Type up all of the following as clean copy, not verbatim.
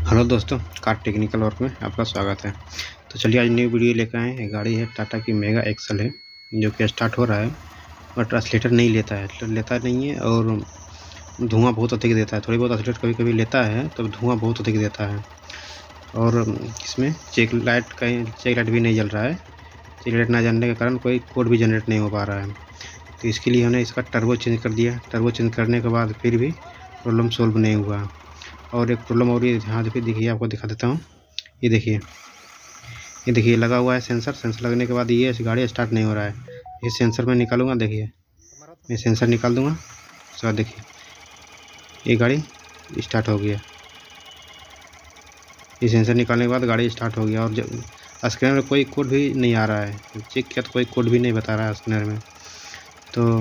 Hello दोस्तों, car technical work में आपका स्वागत है। तो चलिए आज न्यू वीडियो लेकर आए हैं। गाड़ी है टाटा की मेगा एक्सल है, जो कि स्टार्ट हो रहा है और ट्रांसलेटर नहीं लेता है और धुआं बहुत अधिक देता है। थोड़ी बहुत एक्सीलेटर कभी कभी लेता है तब धुआं बहुत अधिक देता है। और इसमें चेक लाइट भी नहीं जल रहा है। चेक लाइट ना जलने के कारण कोई कोड भी जनरेट नहीं हो पा रहा है। तो इसके लिए हमने इसका टर्बो चेंज कर दिया। टर्बो चेंज करने के बाद फिर भी प्रॉब्लम सोल्व नहीं हुआ। और एक प्रॉब्लम और ये यहाँ देखिए, आपको दिखा देता हूँ। ये देखिए लगा हुआ है सेंसर लगने के बाद ये गाड़ी स्टार्ट नहीं हो रहा है। ये सेंसर मैं निकालूंगा, देखिए मैं सेंसर निकाल दूंगा। उसके बाद देखिए ये गाड़ी स्टार्ट हो गया। ये सेंसर निकालने के बाद गाड़ी स्टार्ट हो गया। और जब स्कैनर में कोई कोड भी नहीं आ रहा है, चेक किया तो कोई कोड भी नहीं बता रहा है स्कैनर में। तो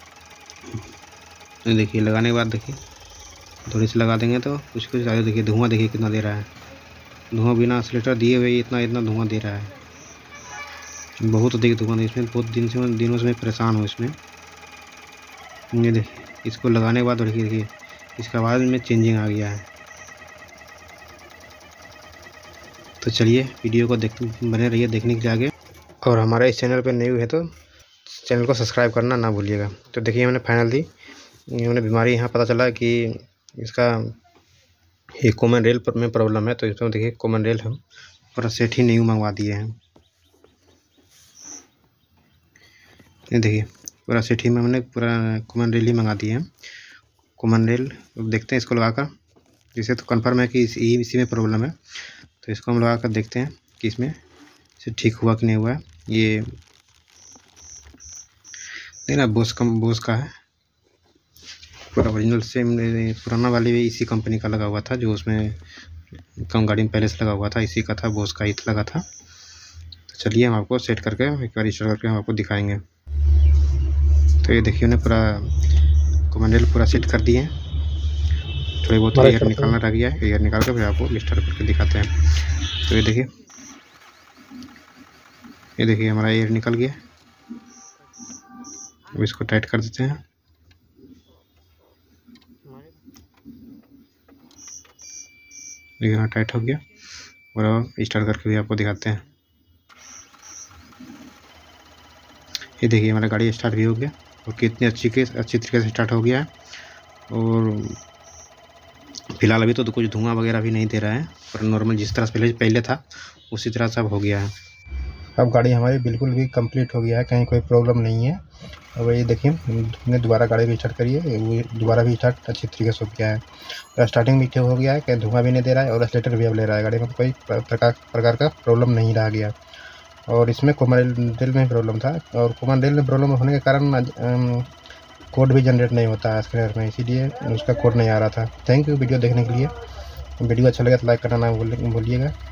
देखिए लगाने के बाद देखिए थोड़ी सी लगा देंगे तो कुछ आगे देखिए धुआं देखिए कितना दे रहा है। धुआं बिना एक्सीलेटर दिए हुए इतना धुआं दे रहा है, बहुत अधिक धुआं। इसमें बहुत दिनों से मैं परेशान हूँ इसमें। ये देखिए इसको लगाने के बाद देखिए इसका आवाज़ में चेंजिंग आ गया है। तो चलिए वीडियो को बने रहिए देखने के लिए आगे। और हमारे इस चैनल पर न्यू है तो चैनल को सब्सक्राइब करना ना भूलिएगा। तो देखिए हमने फाइनली बीमारी यहाँ पता चला कि इसका ये कॉमन रेल पर में प्रॉब्लम है। तो इसमें देखिए कॉमन रेल हम पूरा सेट ही न्यू मंगवा दिए हैं। ये देखिए पूरा सेट ही में हमने पूरा कॉमन रेल ही मंगा दिए हैं। कॉमन रेल देखते हैं इसको लगाकर, जिससे तो कंफर्म है कि इसी में प्रॉब्लम है। तो इसको हम लगाकर देखते हैं कि इसमें से ठीक हुआ कि नहीं हुआ है। ये ना बोस का है पूरा ओरिजिनल से। पुराना वाली भी इसी कंपनी का लगा हुआ था, जो उसमें कम गाड़ी में पहले से लगा हुआ था, इसी का था, बोस का ही लगा था। तो चलिए हम आपको सेट करके एक बार इंस्टॉल करके हम आपको दिखाएंगे। तो ये देखिए उन्हें पूरा कॉमन रेल पूरा सेट कर दिए। थोड़ी बहुत एयर निकालना रह गया है, एयर निकाल कर फिर आपको इंस्टॉल करके दिखाते हैं। तो ये देखिए हमारा एयर निकल गया। अब इसको टाइट कर देते हैं। देखिए हाँ टाइट हो गया। और अब स्टार्ट करके भी आपको दिखाते हैं। ये देखिए हमारा गाड़ी स्टार्ट भी हो गया और कितनी अच्छी तरीके से स्टार्ट हो गया है। और फिलहाल अभी तो कुछ धुआं वगैरह भी नहीं दे रहा है, पर नॉर्मल जिस तरह से पहले था उसी तरह सब हो गया है। अब गाड़ी हमारी बिल्कुल भी कंप्लीट हो गया है, कहीं कोई प्रॉब्लम नहीं है। अब ये देखिए हमने दोबारा गाड़ी भी स्टार्ट करी है, वो दोबारा भी स्टार्ट अच्छी तरीके से हो गया है। स्टार्टिंग भी ठीक हो गया है, कहीं धुआं भी नहीं दे रहा है और एक्सीलेटर भी अब ले रहा है। गाड़ी में कोई प्रकार का प्रॉब्लम नहीं रह गया। और इसमें कॉमन रेल में प्रॉब्लम था, और कॉमन रेल में प्रॉब्लम होने के कारण कोड भी जनरेट नहीं होता है स्कैनर में, इसीलिए उसका कोड नहीं आ रहा था। थैंक यू वीडियो देखने के लिए। वीडियो अच्छा लगा तो लाइक करना ना भूलिएगा।